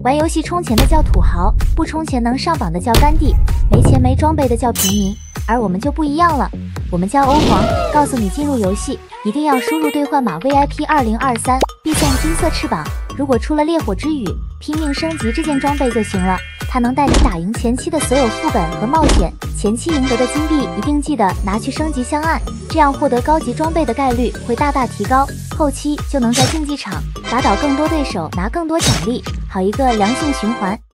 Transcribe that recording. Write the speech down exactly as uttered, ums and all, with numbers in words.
玩游戏充钱的叫土豪，不充钱能上榜的叫干弟，没钱没装备的叫平民。而我们就不一样了，我们叫欧皇，告诉你进入游戏一定要输入兑换码 V I P 二零二三，必送金色翅膀。如果出了烈火之雨，拼命升级这件装备就行了，它能带你打赢前期的所有副本和冒险。前期赢得的金币一定记得拿去升级香案，这样获得高级装备的概率会大大提高，后期就能在竞技场打倒更多对手，拿更多奖励，好一个良性循环。